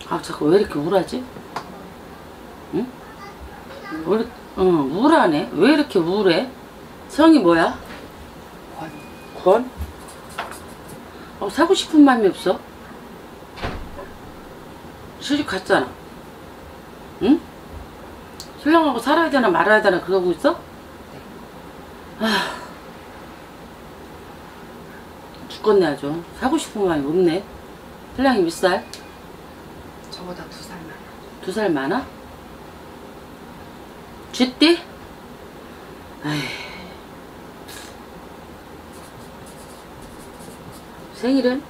아, 자꾸 왜 이렇게 우울하지? 응? 우울하네. 왜 이렇게 우울해? 성이 뭐야? 권? 사고 싶은 마음이 없어? 시집 갔잖아. 응? 신랑하고 살아야 되나 말아야 되나 그러고 있어? 아, 죽겠네 아주. 사고 싶은 마음이 없네. 신랑이 몇 살? 저보다 2살 많아. 2살 많아? 쥐띠? 아이. 생일은?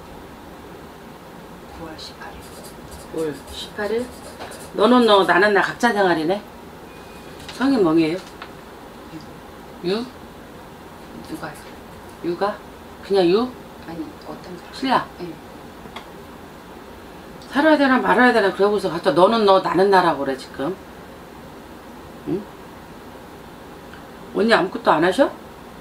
9월 18일. 올 18일? 너는 너, 나는 나 각자 생활이네? 성이 뭐예요? 유? 누가요? 유가? 그냥 유? 아니 어떤 사람? 신랑? 네. 살아야 되나 말아야 되나 그러고서 갖다 너는 너 나는 나라고 그래 지금. 응? 언니 아무것도 안 하셔? 해요.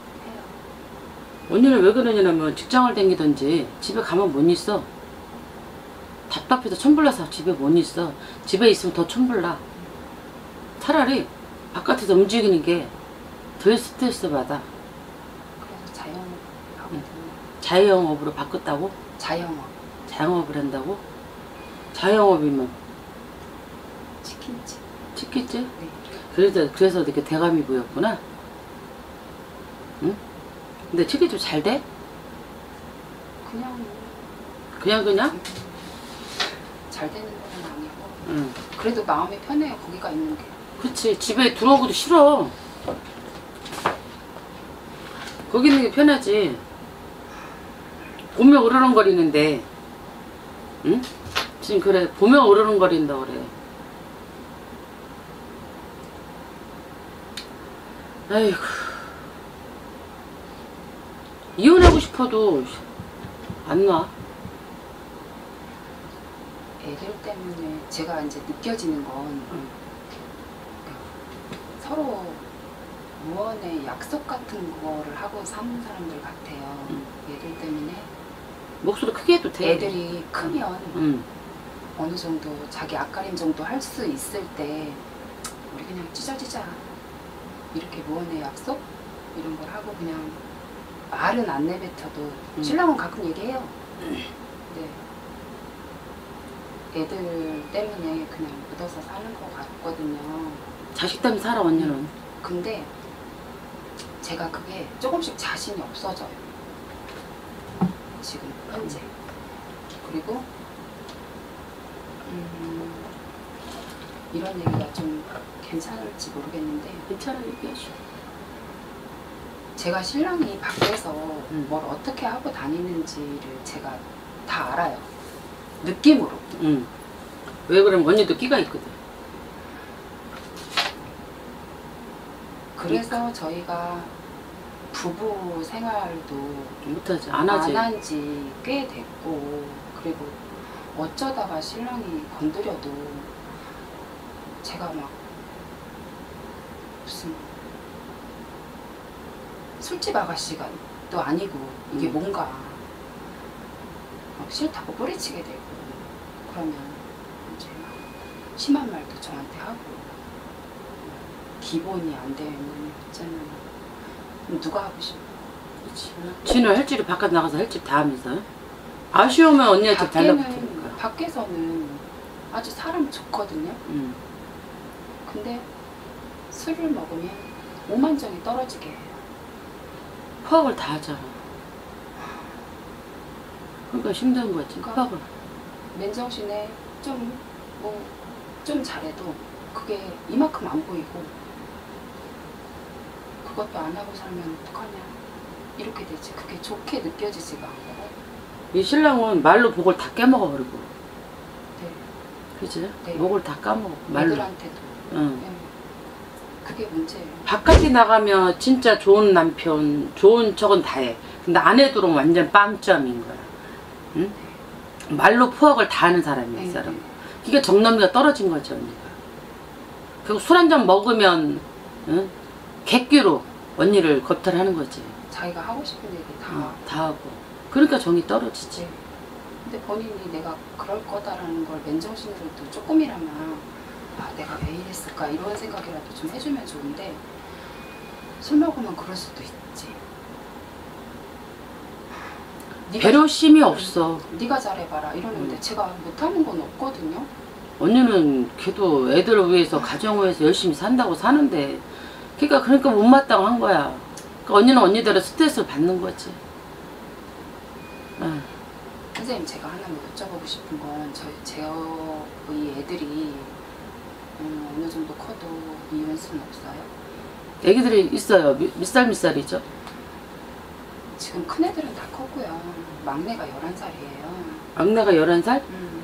언니는 왜 그러냐면 직장을 다니던지 집에 가면 못 있어. 답답해서 천불나서 집에 못 있어. 집에 있으면 더 천불나. 차라리 바깥에서 움직이는 게 덜 스트레스 받아. 그래서 자영업 하거든요. 자영업으로 바꿨다고? 자영업. 자영업을 한다고? 자영업이면 치킨집. 치킨집? 네. 그래서 이렇게 대감이 보였구나. 응? 근데 치킨집 잘 돼? 그냥? 잘 되는 건 아니고. 응. 그래도 마음이 편해요. 거기가 있는 게. 그치. 집에 들어오기도 싫어. 거기 있는 게 편하지. 보면 으르렁거리는데, 응? 지금 그래. 보면 으르렁거린다 그래. 아이고. 이혼하고 싶어도 안 놔. 애들 때문에 제가 이제 느껴지는 건 서로 무언의 약속 같은 거를 하고 사는 사람들 같아요. 애들 때문에. 목소리 크게 해도 돼. 애들이 크면 어느 정도 자기 앞가림 정도 할 수 있을 때 우리 그냥 찢어지자 이렇게 무언의 약속 이런 걸 하고 그냥 말은 안 내뱉어도 신랑은 가끔 얘기해요. 네. 애들 때문에 그냥 묻어서 사는 것 같거든요. 자식 때문에 살아 언니는. 근데 제가 그게 조금씩 자신이 없어져요. 지금 현재. 그리고 이런 얘기가 좀 괜찮을지 모르겠는데 괜찮아 얘기하셔. 제가 신랑이 밖에서 뭘 어떻게 하고 다니는지를 제가 다 알아요. 느낌으로. 왜 그러면 언니도 끼가 있거든. 그래서 저희가 부부 생활도 못하지. 안 하지. 안 한 지 꽤 됐고, 그리고 어쩌다가 신랑이 건드려도 제가 막 무슨 술집 아가씨가 또 아니고 이게 뭔가 막 싫다고 뿌리치게 되고 그러면 이제 막 심한 말도 저한테 하고 기본이 안 되는 있잖아요. 그럼 누가 하고 싶어? 지는 할 줄이 바깥 나가서 할 줄 다 하면서 아쉬우면 언니한테 달라붙으니까. 밖에서는 아주 사람 좋거든요. 근데 술을 먹으면 오만정이 떨어지게 해요. 파악을 다 하잖아. 그러니까 힘든 거지. 그러니까 파악을. 맨정신에 좀 잘해도 그게 이만큼 안 보이고 그것도 안 하고 살면 어떡하냐 이렇게 되지. 그게 좋게 느껴지지가 않고. 이 신랑은 말로 목을 다 깨먹어버리고. 네. 그치? 네. 목을 다 까먹어. 말로. 애들한테도. 응. 네. 그게 문제예요. 바깥에 나가면 진짜 좋은 남편, 좋은 척은 다 해. 근데 안에 들어오면 완전 빵점인 거야. 응? 말로 포악을 다 하는 사람이야, 이 사람. 이게 정남이가 떨어진 거지, 언니가. 그리고 술 한 잔 먹으면, 응? 객기로 언니를 겁탈하는 거지. 자기가 하고 싶은 얘기 다. 다 하고. 그러니까 정이 떨어지지. 네. 근데 본인이 내가 그럴 거다라는 걸 맨정신으로도 조금이나마 내가 왜 이랬을까 이런 생각이라도 좀 해주면 좋은데 술 먹으면 그럴 수도 있지. 배려심이 없어. 네가 잘해봐라 이러는데 제가 못하는 건 없거든요. 언니는 걔도 애들을 위해서 가정을 위해서 열심히 산다고 사는데 그러니까 못마땅한 거야. 그러니까 언니는 언니대로 스트레스를 받는 거지. 응. 선생님 제가 하나 여쭤보고 싶은 건 저희 애들이 어느 정도 커도 이혼수는 없어요? 애기들이 있어요. 몇 살이죠? 지금 큰애들은 다 컸고요. 막내가 11살이에요. 막내가 11살?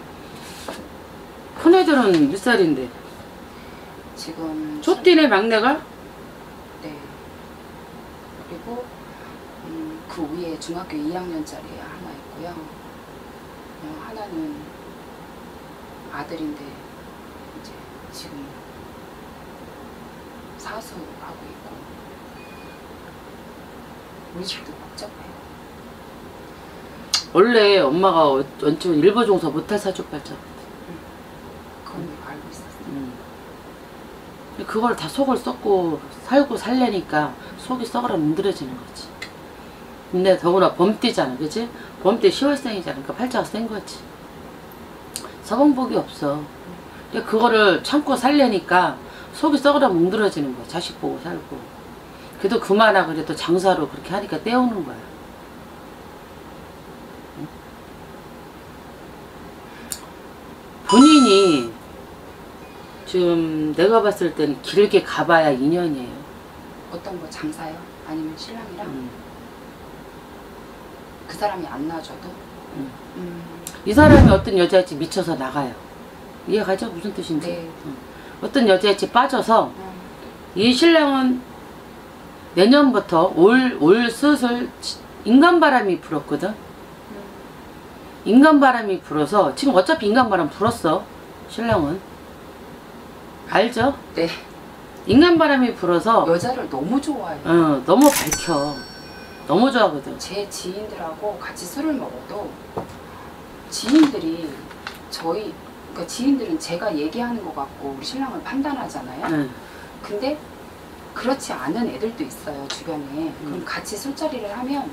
큰애들은 몇 살인데? 지금 초띠네 막내가? 네. 그리고 그 위에 중학교 2학년짜리 하나 있고요. 하나는 아들인데 이제 지금 사수하고 있고 우리 집도 복잡해요. 원래 엄마가 원칙은 일보종사 못할 사족 발전. 그건 내가 알고 있었어. 그걸 다 속을 썩고 살고 살려니까 속이 썩으라 문드러지는 거지. 근데 더구나 범띠잖아, 그치? 범띠 10월생이잖아. 그러니까 팔자가 센 거지. 서방복이 없어. 근데 그거를 참고 살려니까 속이 썩으라 뭉들어지는 거야. 자식 보고 살고. 그래도 그만하고 그래도 장사로 그렇게 하니까 떼우는 거야. 응? 본인이 지금 내가 봤을 때는 길게 가봐야 2년이에요. 어떤 거 장사요? 아니면 신랑이랑? 그 사람이 안 놔줘도? 이 사람이 어떤 여자일지 미쳐서 나가요. 이해가죠? 무슨 뜻인지? 네. 어떤 여자일지 빠져서 이 신랑은 내년부터 올 슬슬 인간바람이 불었거든. 인간바람이 불어서 지금 어차피 인간바람 불었어. 신랑은 알죠? 네. 인간바람이 불어서 여자를 너무 좋아해요. 너무 밝혀. 너무 좋아하거든. 제 지인들하고 같이 술을 먹어도 지인들이 그러니까 지인들은 제가 얘기하는 것 같고 우리 신랑을 판단하잖아요. 근데 그렇지 않은 애들도 있어요, 주변에. 그럼 같이 술자리를 하면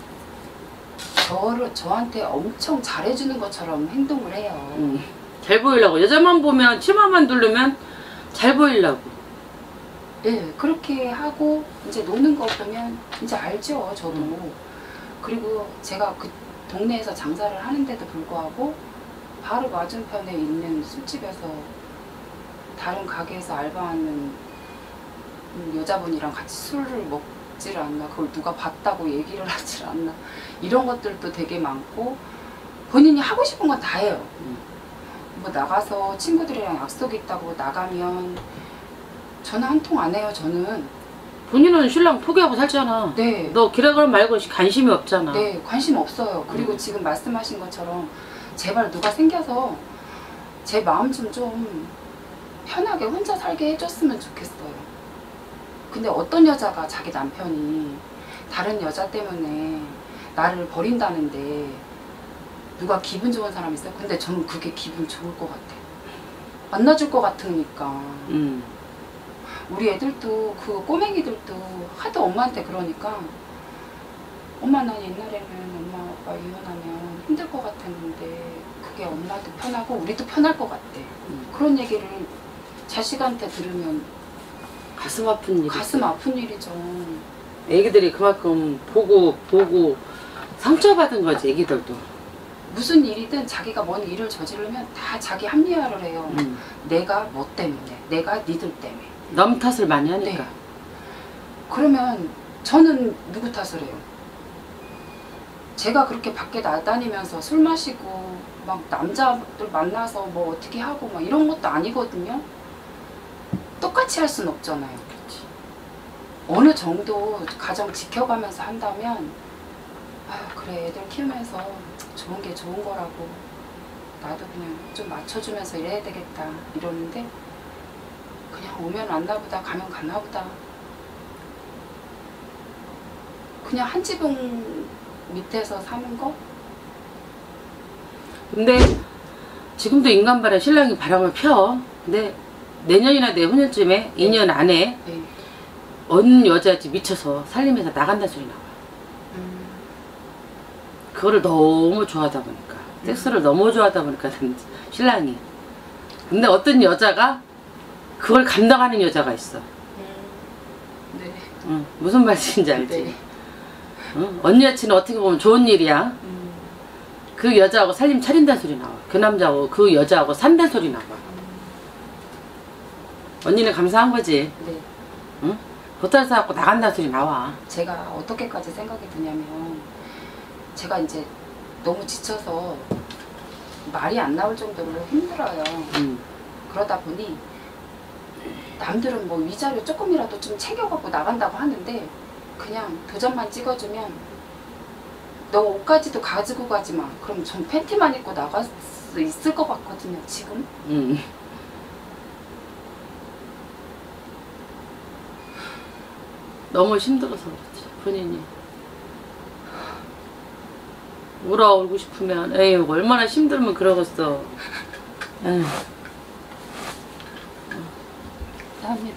저한테 엄청 잘해주는 것처럼 행동을 해요. 잘 보이려고. 여자만 보면 치마만 두르면 잘 보이려고. 네, 그렇게 하고 이제 노는 거 보면 이제 알죠, 저도. 그리고 제가 그 동네에서 장사를 하는데도 불구하고 바로 맞은편에 있는 술집에서 다른 가게에서 알바하는 여자분이랑 같이 술을 먹지를 않나, 그걸 누가 봤다고 얘기를 하질 않나, 이런 것들도 되게 많고 본인이 하고 싶은 건 다 해요. 뭐 나가서 친구들이랑 약속 있다고 나가면 전화 한 통 안 해요. 저는. 본인은 신랑 포기하고 살잖아. 네. 너 기라그램 말고 관심이 없잖아. 네, 관심 없어요. 그리고 지금 말씀하신 것처럼 제발 누가 생겨서 제 마음 좀 편하게 혼자 살게 해줬으면 좋겠어요. 근데 어떤 여자가 자기 남편이 다른 여자 때문에 나를 버린다는데 누가 기분 좋은 사람 있어요? 근데 저는 그게 기분 좋을 것 같아요. 만나줄 것 같으니까. 우리 애들도 그 꼬맹이들도 하도 엄마한테 그러니까 엄마 난 옛날에는 엄마 아빠 이혼하면 힘들 것 같았는데 그게 엄마도 편하고 우리도 편할 것 같대. 그런 얘기를 자식한테 들으면 가슴 아픈 일이죠. 가슴 아픈 일이죠. 애기들이 그만큼 보고 상처받은 거지. 애기들도. 무슨 일이든 자기가 뭔 일을 저지르면 다 자기 합리화를 해요. 내가 뭐 때문에, 내가 니들 때문에. 남 탓을 많이 하니까. 네. 그러면 저는 누구 탓을 해요? 제가 그렇게 밖에 나다니면서 술 마시고 막 남자들 만나서 뭐 어떻게 하고 막 이런 것도 아니거든요. 똑같이 할 수는 없잖아요. 그렇지. 어느 정도 가정 지켜가면서 한다면 그래 애들 키우면서 좋은 게 좋은 거라고 나도 그냥 좀 맞춰주면서 이래야 되겠다 이러는데 그냥 오면 왔나보다 가면 갔나보다 그냥 한 지붕 밑에서 사는 거? 근데 지금도 인간바람 신랑이 바람을 펴. 근데 내년이나 내후년쯤에 2년 안에 네. 어느 여자지 미쳐서 살림에서 나간다 소리 나와. 그거를 너무 좋아하다 보니까 섹스를 너무 좋아하다 보니까 신랑이. 근데 어떤 여자가 그걸 감당하는 여자가 있어. 네. 응, 무슨 말인지 알지? 네. 응? 언니 여친은 어떻게 보면 좋은 일이야. 그 여자하고 살림 차린다는 소리 나와. 그 남자하고 그 여자하고 산다는 소리 나와. 언니는 감사한 거지. 네. 응? 보따리 싸갖고 나간다는 소리 나와. 제가 어떻게까지 생각이 드냐면 제가 이제 너무 지쳐서 말이 안 나올 정도로 힘들어요. 그러다 보니 남들은 뭐 위자료 조금이라도 좀 챙겨갖고 나간다고 하는데 그냥 도장만 찍어주면 너 옷까지도 가지고 가지 마. 그럼 전 팬티만 입고 나갈 수 있을 것 같거든요, 지금. 너무 힘들어서 그렇지, 본인이. 울고 싶으면, 에휴, 얼마나 힘들면 그러겠어. 에휴. 감사합니다.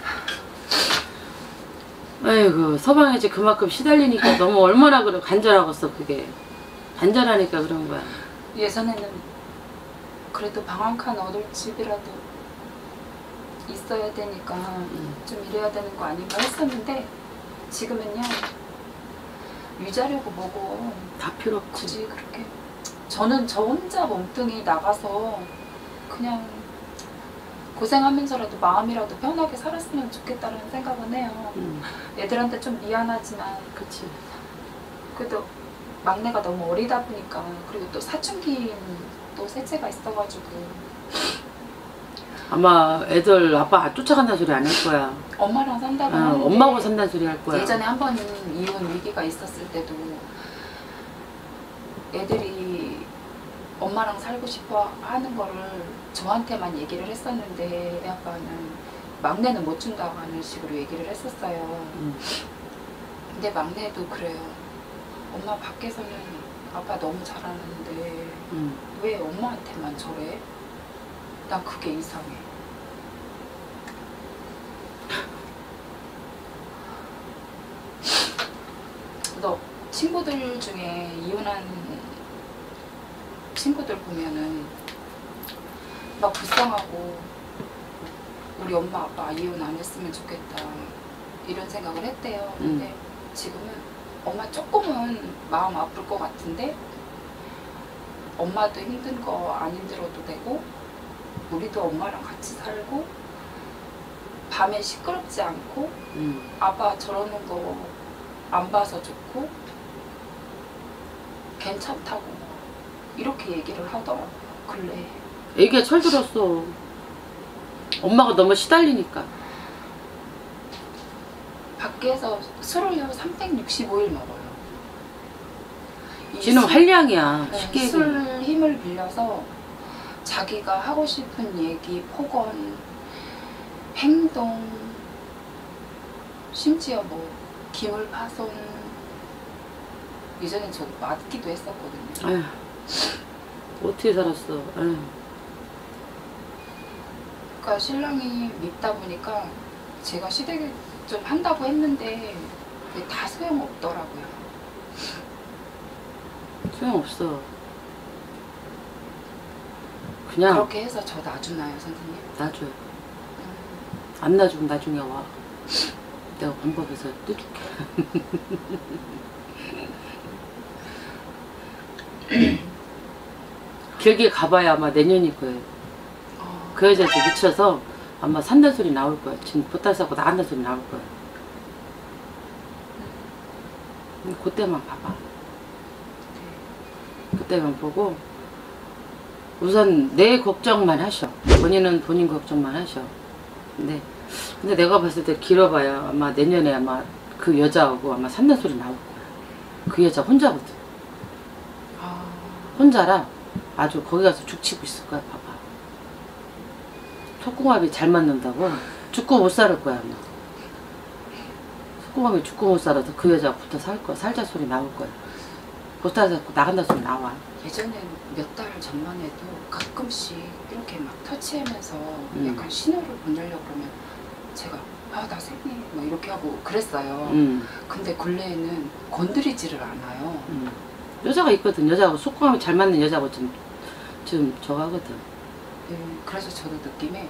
에이구, 서방이지 그만큼 시달리니까 너무 얼마나 그래, 간절하겠어, 그게. 간절하니까 그런 거야. 예전에는 그래도 방 한 칸 얻을 집이라도 있어야 되니까 좀 이래야 되는 거 아닌가 했었는데 지금은요 위자료고 뭐고 다 필요 없지. 굳이 그렇게 저는 저 혼자 몸뚱이 나가서 그냥 고생하면서라도 마음이라도 편하게 살았으면 좋겠다는 생각은 해요. 애들한테 좀 미안하지만 그치. 그래도 막내가 너무 어리다 보니까 그리고 또 사춘기 또 셋째가 있어가지고 아마 애들 아빠 쫓아간다는 소리 안 할 거야. 엄마랑 산다고 하는데 엄마하고 산다는 소리 할 거야. 예전에 한 번은 이혼 위기가 있었을 때도 애들이 엄마랑 살고 싶어 하는 거를 저한테만 얘기를 했었는데 애 아빠는 막내는 못 준다고 하는 식으로 얘기를 했었어요. 근데 막내도 그래요. 엄마 밖에서는 아빠 너무 잘하는데 왜 엄마한테만 저래? 난 그게 이상해. 너 친구들 중에 이혼한 친구들 보면은 막 불쌍하고 우리 엄마 아빠 이혼 안 했으면 좋겠다 이런 생각을 했대요. 근데 지금은 엄마 조금은 마음 아플 것 같은데 엄마도 힘든 거 안 힘들어도 되고 우리도 엄마랑 같이 살고 밤에 시끄럽지 않고 아빠 저러는 거 안 봐서 좋고 괜찮다고 이렇게 얘기를 하더라고요. 근래 애기가 철들었어. 엄마가 너무 시달리니까. 밖에서 술을요 365일 먹어요. 지금 한량이야. 쉽게 술 힘을 빌려서 자기가 하고 싶은 얘기, 폭언, 행동, 심지어 뭐 기물 파손 예전에 저도 맞기도 했었거든요. 아휴, 어떻게 살았어. 아휴. 그러니까 신랑이 밉다 보니까 제가 시댁을 좀 한다고 했는데 그게 다 소용없더라고요. 소용없어. 그냥 그렇게 해서 저 놔주나요, 선생님? 놔줘요. 안 놔주면 나중에 와. 내가 방법에서 뜯을게. 길게 가봐야 아마 내년일 거예요. 그 여자한테 미쳐서 아마 산다는 소리 나올 거야. 지금 보따리 싸고 나간다는 소리 나올 거야. 그때만 봐봐. 그때만 보고 우선 내 걱정만 하셔. 본인은 본인 걱정만 하셔. 근데 내가 봤을 때 길어봐야 아마 내년에 아마 그 여자하고 아마 산다는 소리 나올 거야. 그 여자 혼자거든. 혼자라 아주 거기 가서 죽치고 있을 거야. 봐봐. 속궁합이 잘 맞는다고 죽고 못 살을 거야 아마. 속궁합이 죽고 못 살아도 그 여자가 붙어 살 거야. 살자 소리 나올 거야. 보스타에서 나간다 소리 나와. 예전에 몇 달 전만 해도 가끔씩 이렇게 막 터치하면서 음. 약간 신호를 보내려고 그러면 제가 아 나 생리 뭐 이렇게 하고 그랬어요. 근데 근래에는 건드리지를 않아요. 여자가 있거든. 여자하고 속궁합이 잘 맞는 여자하고 좀 저거 하거든. 네, 그래서 저도 느낌에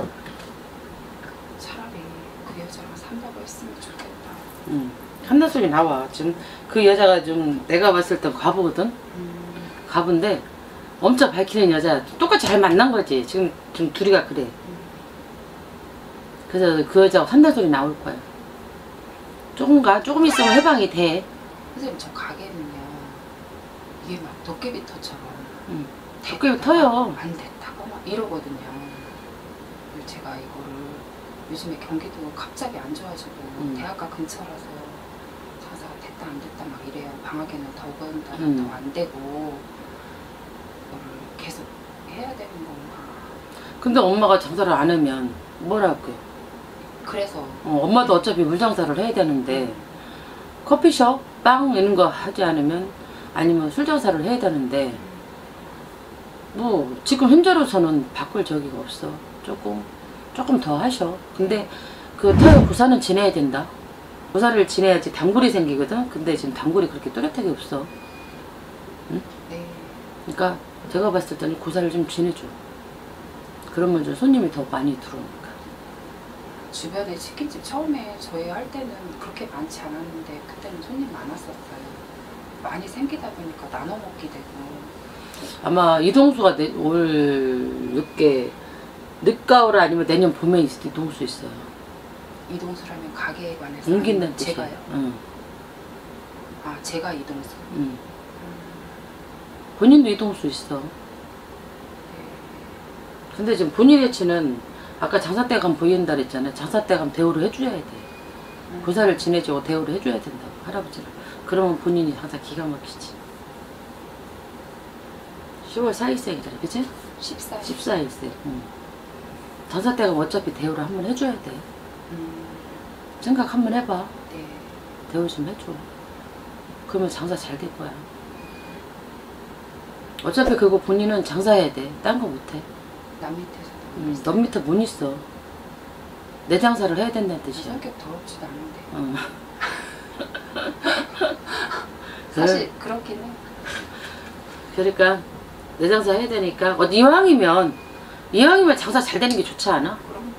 차라리 그 여자랑 산다고 했으면 좋겠다. 한나 소리 나와. 지금 그 여자가 좀 내가 봤을 때 과부거든. 과부인데 엄청 밝히는 여자. 똑같이 잘 만난 거지. 지금 둘이가 그래. 그래서 그 여자하고 산다 소리 나올 거야. 조금 있으면 해방이 돼. 선생님 저 가게는요 이게 막 도깨비터처럼 도깨비 터요. 안 됐다고 막 이러거든요. 그리고 제가 이거를 요즘에 경기도 갑자기 안 좋아지고 대학가 근처라서 장사가 됐다 안 됐다 막 이래요. 방학에는 더군다나 더 안 되고 이거를 계속 해야 되는 건가. 근데 엄마가 장사를 안 하면 뭐라고. 그래서 엄마도 어차피 물장사를 해야 되는데 커피숍, 빵 이런 거 하지 않으면 아니면 술장사를 해야 되는데 뭐 지금 현재로서는 바꿀 저기가 없어. 조금 더 하셔. 근데 그 타요 고사는 지내야 된다. 고사를 지내야지 단골이 생기거든. 근데 지금 단골이 그렇게 뚜렷하게 없어. 응? 네. 그러니까 제가 봤을 때는 고사를 좀 지내줘. 그러면 좀 손님이 더 많이 들어오니까. 주변에 치킨집 처음에 저희 할 때는 그렇게 많지 않았는데 그때는 손님 많았었어요. 많이 생기다 보니까 나눠 먹게 되고. 아마 이동수가 올 늦게 늦가을 아니면 내년 봄에 놓을 수 있어요. 이동수라면 가게에 관해서 옮긴다는 뜻이에요. 제가요? 응. 아 제가 이동수. 응. 본인도 이동수 있어. 근데 지금 본인의 치는 아까 장사 때 가면 보인다 그랬잖아요. 장사 때 가면 대우를 해줘야 돼. 고사를 지내주고 대우를 해줘야 된다고 할아버지를. 그러면 본인이 장사 기가 막히지. 10월 4일생이잖아, 그치? 14일생. 응. 장사 때 가면 어차피 대우를 한번 해줘야 돼. 생각 한번 해봐. 네. 대우 좀 해줘. 그러면 장사 잘 될 거야. 어차피 그거 본인은 장사해야 돼. 딴 거 못해. 남 밑에서. 너 밑에 못 있어. 내 장사를 해야 된다는 뜻이야. 성격 더럽지도 않은데. 응. 사실 그렇긴 해. 그러니까 내 장사 해야 되니까 이왕이면 장사 잘 되는 게 좋지 않아? 그럼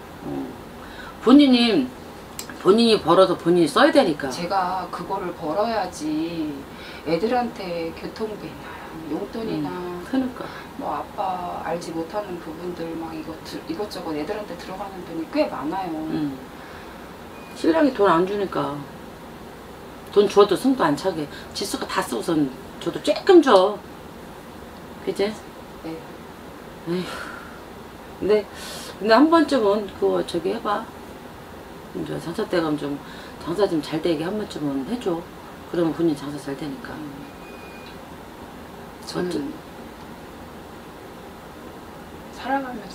본인이 벌어서 본인이 써야 되니까. 제가 그거를 벌어야지 애들한테 교통비나 용돈이나 그러니까 뭐 아빠 알지 못하는 부분들 막 이것저것 애들한테 들어가는 돈이 꽤 많아요. 신랑이 돈 안 주니까 돈 줘도 승도 안 차게 지수가 다 쓰고선 줘도 조금 줘. 그치? 네. 에휴. 근데 한 번쯤은 그거 저기 해봐. 이제 장사 때 가면 좀 장사 좀 잘 되게 한 번쯤은 해줘. 그러면 본인 장사 잘 되니까. 저는 살아가면서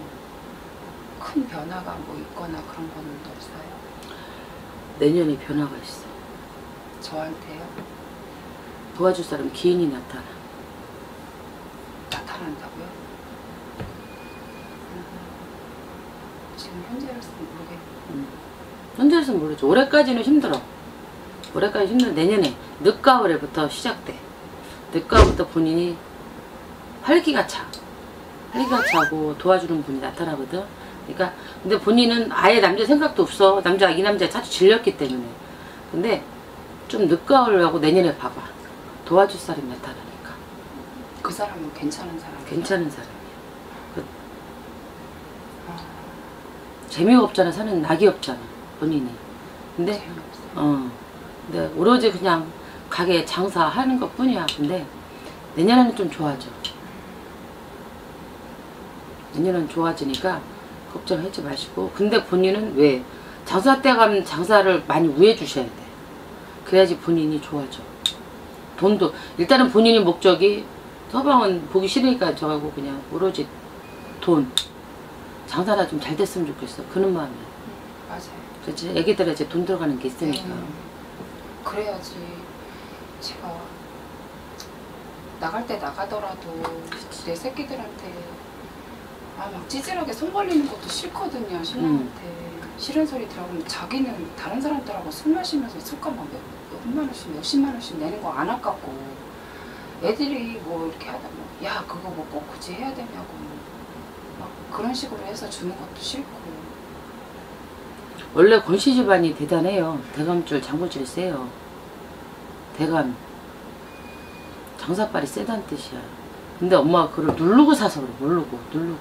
큰 변화가 뭐 있거나 그런 거는 없어요. 내년에 변화가 있어. 저한테요? 도와줄 사람 기인이 나타나. 나타난다고요? 지금 현재로서는 모르겠네요. 현재로서는 모르죠. 올해까지는 힘들어. 올해까지 힘들어. 내년에 늦가을에부터 시작돼. 늦가을부터 본인이 활기가 차고 도와주는 분이 나타나거든. 그러니까 근데 본인은 아예 남자 생각도 없어. 이 남자 자주 질렸기 때문에. 근데 좀 늦가을하고 내년에 봐봐. 도와줄 사람이 나타나니까. 그 사람은 괜찮은 사람이에요? 괜찮은 사람이야. 재미가 없잖아. 사는 낙이 없잖아. 본인이. 근데 재미없어요. 근데 오로지 그냥 가게 장사하는 것 뿐이야. 근데 내년에는 좀 좋아져. 내년은 좋아지니까 걱정하지 마시고. 근데 본인은 왜 장사 때 가면 장사를 많이 우회 주셔야 돼. 그래야지 본인이 좋아져. 돈도 일단은 본인이 목적이 서방은 보기 싫으니까 저하고 그냥 오로지 돈 장사나 좀 잘 됐으면 좋겠어. 그런 마음이야. 맞아요. 그렇지. 애기들에 이제 돈 들어가는 게 있으니까. 그래야지 제가 나갈 때 나가더라도 내 새끼들한테 막 찌질하게 손 벌리는 것도 싫거든요. 신랑한테 싫은 소리 들어보면 자기는 다른 사람들하고 술 마시면서 술값 막 몇백만 원씩 몇십만 원씩 내는 거 안 아깝고 애들이 뭐 이렇게 하다 야 그거 뭐 꼭 굳이 해야 되냐고 막 그런 식으로 해서 주는 것도 싫고. 원래 권씨 집안이 대단해요. 대감줄 장군줄이 세요. 대감 장사빨이 세다는 뜻이야. 근데 엄마가 그걸 누르고 사서 그래. 누르고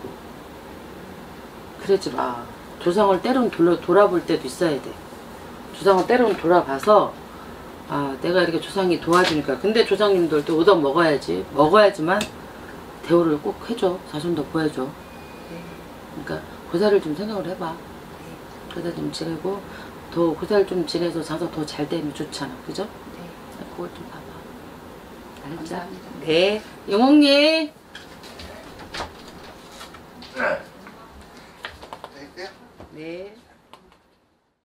그러지 마. 조상을 때론 돌아볼 때도 있어야 돼. 조상을 때론 돌아봐서 내가 이렇게 조상이 도와주니까. 근데 조상님들도 얻어 먹어야지만 대우를 꼭 해줘. 자손도 보여줘. 그러니까 고사를 좀 생각을 해봐. 고사 좀 지내고 더 고사를 좀 지내서 장사 더 잘 되면 좋잖아. 그죠? 네. 그걸 좀 봐봐. 알았죠? 감사합니다. 네. 영옥님. 네.